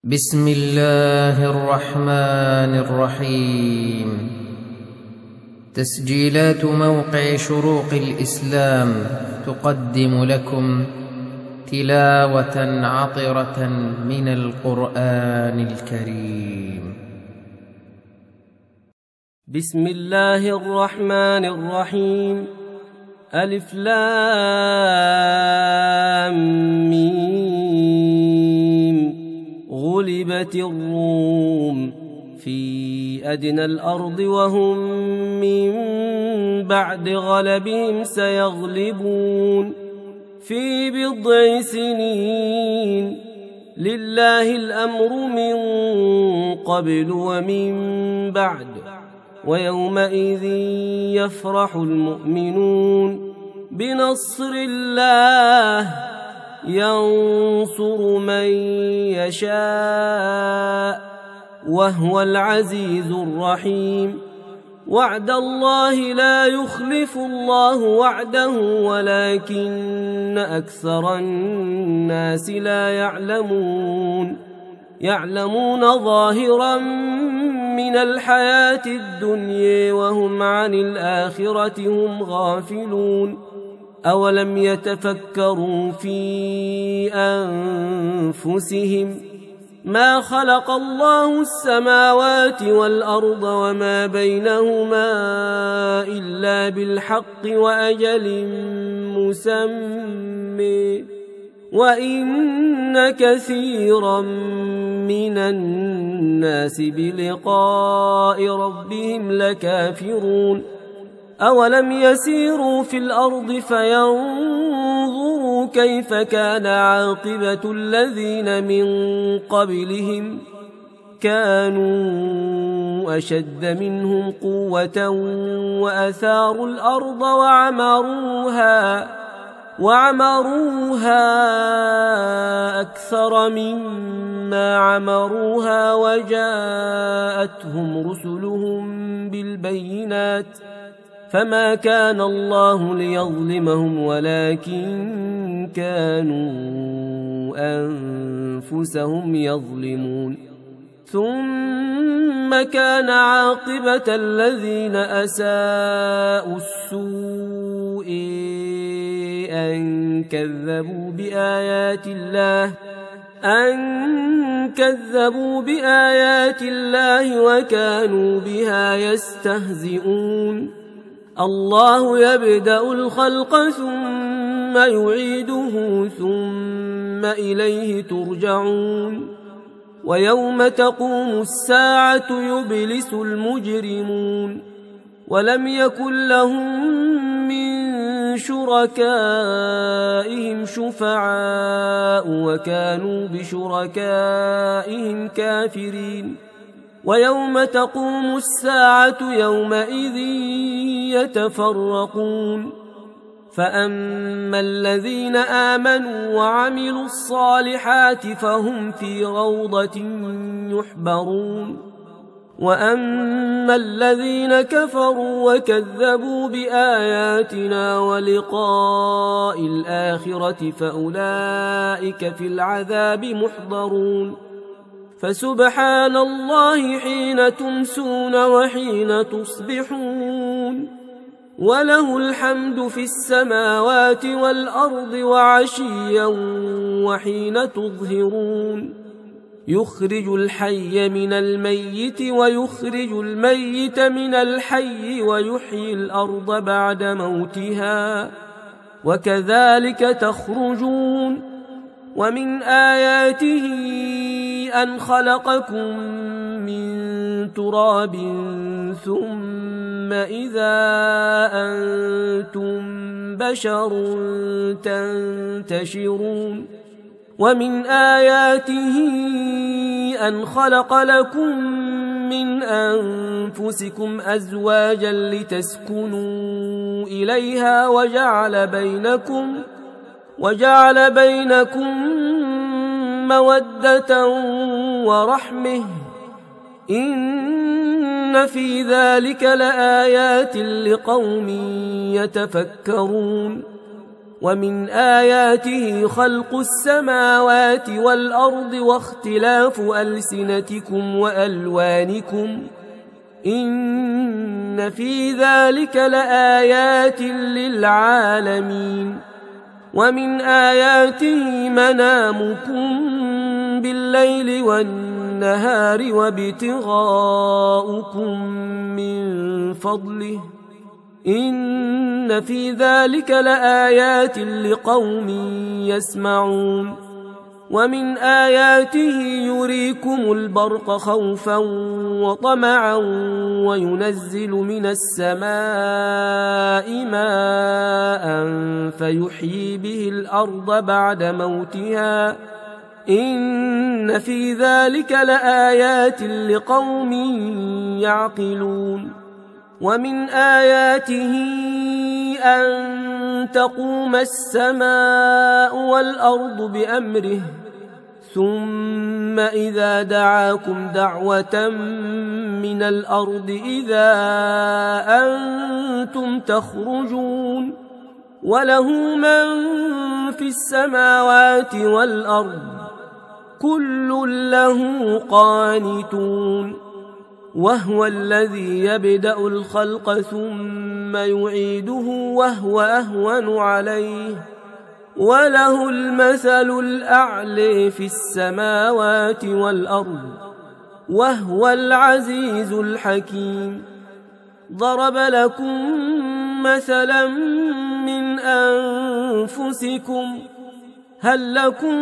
بسم الله الرحمن الرحيم. تسجيلات موقع شروق الإسلام تقدم لكم تلاوة عطرة من القرآن الكريم. بسم الله الرحمن الرحيم. ألف لام ميم. غلبت الروم في أدنى الأرض وهم من بعد غلبهم سيغلبون في بضع سنين. لله الأمر من قبل ومن بعد ويومئذ يفرح المؤمنون بنصر الله ينصر من يشاء وهو العزيز الرحيم. وعد الله لا يخلف الله وعده ولكن أكثر الناس لا يعلمون ظاهرا من الحياة الدنيا وهم عن الآخرة هم غافلون. أولم يتفكروا في أنفسهم ما خلق الله السماوات والأرض وما بينهما إلا بالحق وأجل مسمى وإن كثيرا من الناس بلقاء ربهم لكافرون. أولم يسيروا في الأرض فينظروا كيف كان عاقبة الذين من قبلهم كانوا أشد منهم قوة وأثاروا الأرض وعمروها أكثر مما عمروها وجاءتهم رسلهم بالبينات فما كان الله ليظلمهم ولكن كانوا أنفسهم يظلمون. ثم كان عاقبة الذين أساءوا السوء أن كذبوا بآيات الله وكانوا بها يستهزئون. الله يبدأ الخلق ثم يعيده ثم إليه ترجعون. ويوم تقوم الساعة يبلس المجرمون ولم يكن لهم من شركائهم شفعاء وكانوا بشركائهم كافرين. ويوم تقوم الساعة يومئذ يتفرقون فأما الذين آمنوا وعملوا الصالحات فهم في روضة يحبرون وأما الذين كفروا وكذبوا بآياتنا ولقاء الآخرة فأولئك في العذاب محضرون. فسبحان الله حين تمسون وحين تصبحون وله الحمد في السماوات والأرض وعشيا وحين تظهرون. يخرج الحي من الميت ويخرج الميت من الحي ويحيي الأرض بعد موتها وكذلك تخرجون. ومن آياته أن خلقكم من تراب ثم إذا أنتم بشر تنتشرون. ومن آياته أن خلق لكم من أنفسكم أزواجا لتسكنوا إليها وجعل بينكم مودة ورحمة إن في ذلك لآيات لقوم يتفكرون. ومن آياته خلق السماوات والأرض واختلاف ألسنتكم وألوانكم إن في ذلك لآيات للعالمين ومن آياته منامكم بالليل والنهار وابتغاؤكم من فضله إن في ذلك لآيات لقوم يسمعون ومن آياته يريكم البرق خوفا وطمعا وينزل من السماء ماء فيحيي به الأرض بعد موتها إن في ذلك لآيات لقوم يعقلون ومن آياته أن تقوم السماء والأرض بأمره ثم إذا دعاكم دعوة من الأرض إذا أنتم تخرجون وله من في السماوات والأرض كل له قانتون وهو الذي يبدأ الخلق ثم يعيده وهو أهون عليه وله المثل الأعلى في السماوات والأرض وهو العزيز الحكيم ضرب لكم مثلا من أنفسكم هل لكم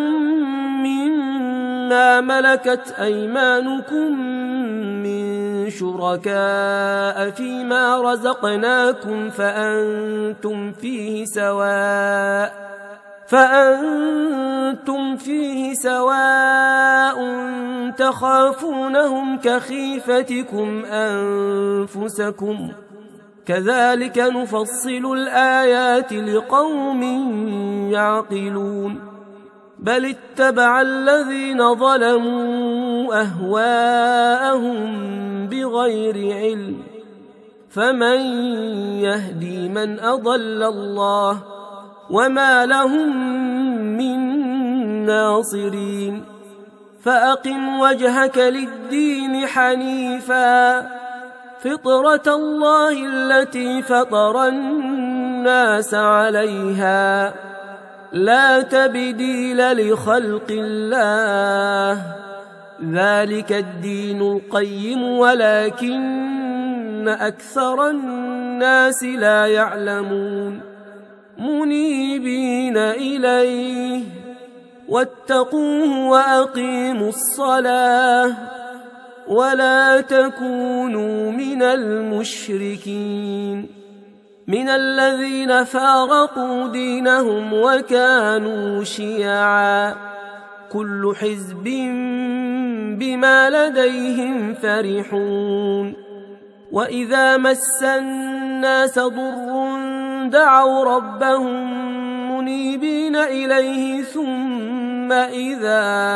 مما ملكت أيمانكم من شركاء فيما رزقناكم فأنتم فيه سواء تخافونهم كخيفتكم أنفسكم كذلك نفصل الآيات لقوم يعقلون بل اتبع الذين ظلموا أهواءهم بغير علم فمن يهدي من أضل الله وما لهم من ناصرين فأقم وجهك للدين حنيفا فطرة الله التي فطر الناس عليها لا تبديل لخلق الله ذلك الدين القيم ولكن أكثر الناس لا يعلمون منيبين إليه واتقوه وأقيموا الصلاة ولا تكونوا من المشركين من الذين فارقوا دينهم وكانوا شيعا كل حزب بما لديهم فرحون وإذا مس الناس ضر دعوا ربهم منيبين إليه ثم إذا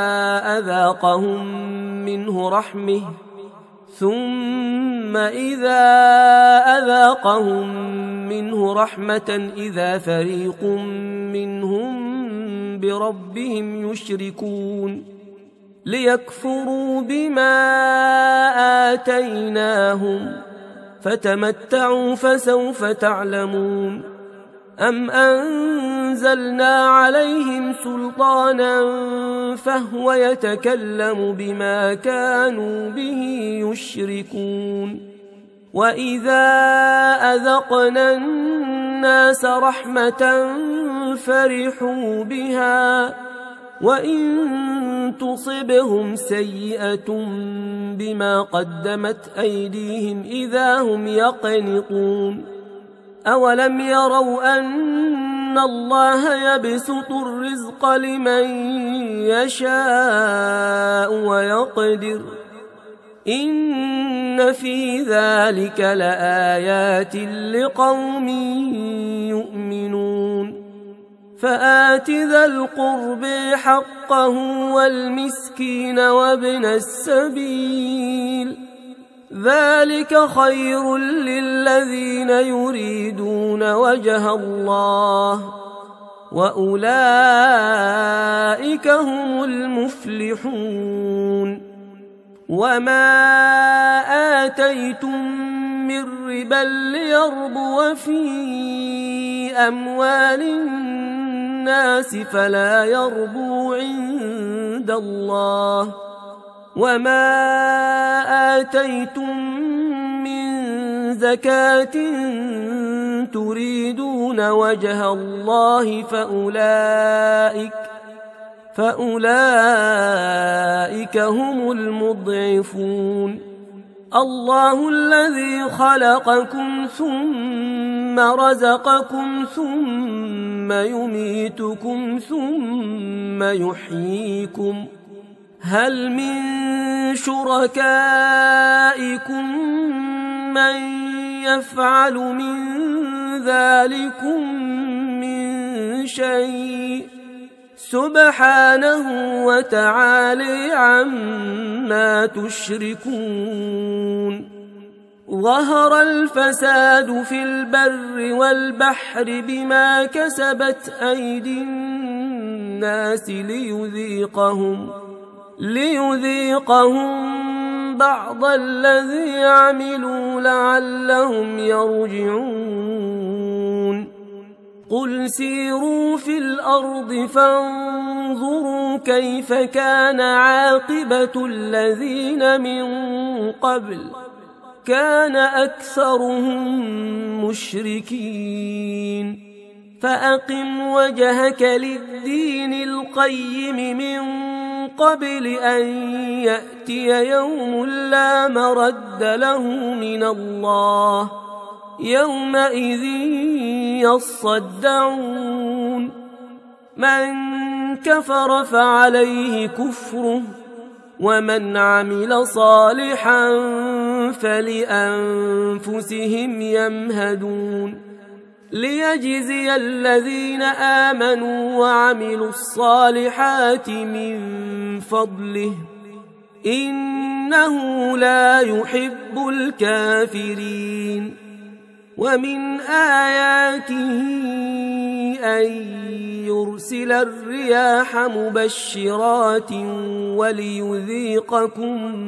أذاقهم منه رحمة إذا فريق منهم بربهم يشركون ليكفروا بما آتيناهم فتمتعوا فسوف تعلمون أم أنزلنا عليهم سلطانا فهو يتكلم بما كانوا به يشركون وإذا أذقنا الناس رحمة فرحوا بها وإن تصبهم سيئة بما قدمت أيديهم إذا هم يقنطون أولم يروا أن الله يبسط الرزق لمن يشاء ويقدر إن في ذلك لآيات لقوم يؤمنون فآت ذا القرب حقه والمسكين وابن السبيل ذلك خير للذين يريدون وجه الله وأولئك هم المفلحون. وما آتيتم من ربا ليربو في أموال الناس فلا يربو عند الله، وما آتيتم من زكاة تريدون وجه الله فأولئك هم المضعفون. الله الذي خلقكم ثم رزقكم ثم يميتكم ثم يحييكم، هل من شركائكم من يفعل من ذلكم من شيء؟ سبحانه وتعالى عما تشركون. ظهر الفساد في البر والبحر بما كسبت أيدي الناس ليذيقهم بعض الذي عملوا لعلهم يرجعون. قل سيروا في الأرض فانظروا كيف كان عاقبة الذين من قبل، كان أكثرهم مشركين. فأقم وجهك للدين القيم من قبل أن يأتي يوم لا مرد له من الله، يومئذ يصدعون. من كفر فعليه كفره، ومن عمل صالحا فلأنفسهم يمهدون. ليجزي الذين آمنوا وعملوا الصالحات من فضله، إنه لا يحب الكافرين. ومن آياته أن يرسل الرياح مبشرات وليذيقكم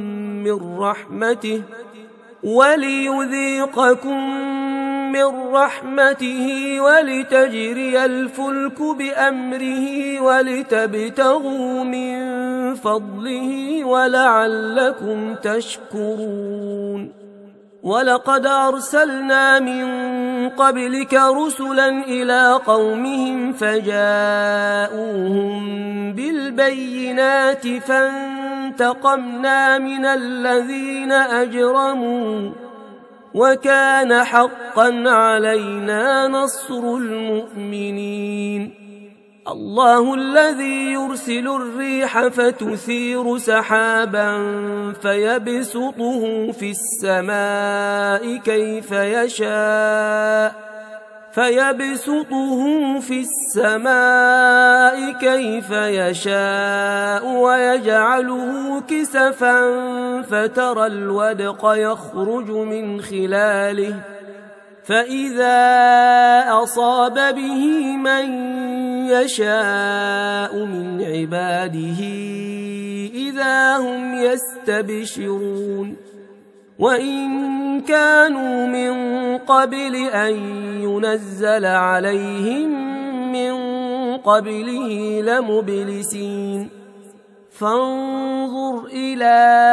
من رحمته ولتجري الفلك بأمره ولتبتغوا من فضله ولعلكم تشكرون. ولقد أرسلنا من قبلك رسلا إلى قومهم فجاءوهم بالبينات فانتقمنا من الذين أجرموا، وكان حقا علينا نصر المؤمنين. الله الذي يرسل الريح فتثير سحابا فيبسطه في السماء كيف يشاء ويجعله كسفا فترى الودق يخرج من خلاله، فإذا أصاب به من يشاء من عباده إذا هم يستبشرون. وإن كانوا من قبل أن ينزل عليهم من قبله لمبلسين. فانظر إلى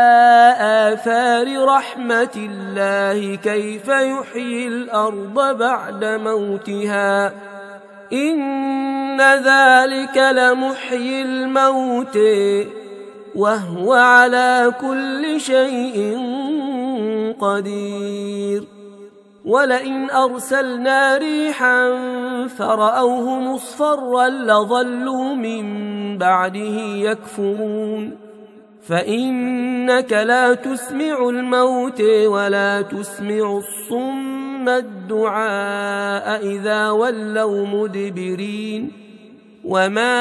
آثار رحمة الله كيف يحيي الأرض بعد موتها، إن ذلك لمحيي الموت وهو على كل شيء قدير. ولئن أرسلنا ريحا فرأوه مصفرا لظلوا من بعده يكفرون. فإنك لا تسمع الموت ولا تسمع الصم الدعاء إذا ولوا مدبرين. وما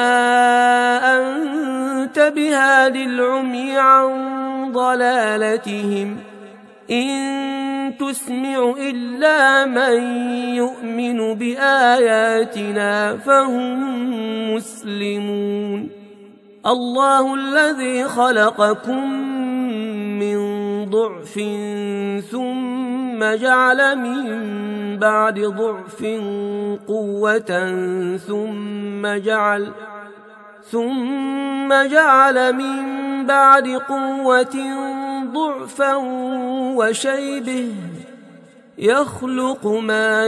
أنت بهاد العمي عن ضلالتهم، إن تسمع إلا من يؤمن بآياتنا فهم مسلمون. الله الذي خلقكم من ضعف ثم جعل من بعد ضعف قوة ثم جعل من بعد قوة ضعفا وشيبه يخلق ما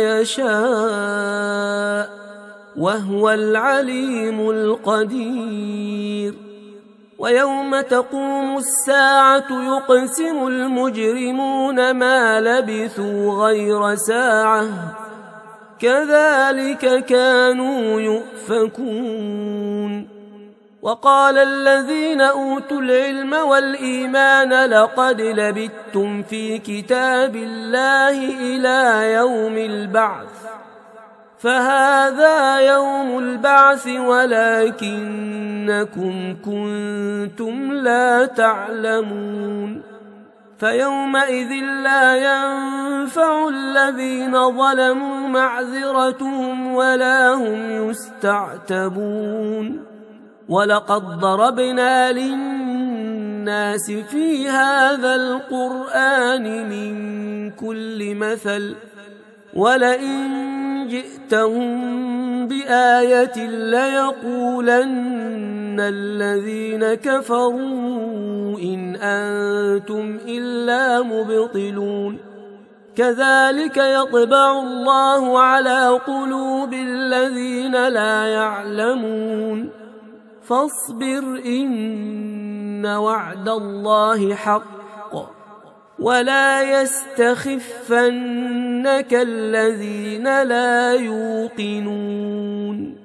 يشاء وهو العليم القدير. ويوم تقوم الساعة يقسم المجرمون ما لبثوا غير ساعة كذلك كانوا يؤفكون. وقال الذين أوتوا العلم والإيمان لقد لبثتم في كتاب الله إلى يوم البعث فهذا يوم البعث ولكنكم كنتم لا تعلمون. فيومئذ لا ينفع الذين ظلموا معذرتهم ولا هم يستعتبون. ولقد ضربنا للناس في هذا القرآن من كل مثل ولئن جئتهم بآية ليقولن الذين كفروا إن أنتم إلا مبطلون. كذلك يطبع الله على قلوب الذين لا يعلمون. فاصبر إن وعد الله حق ولا يستخفنك الذين لا يوقنون.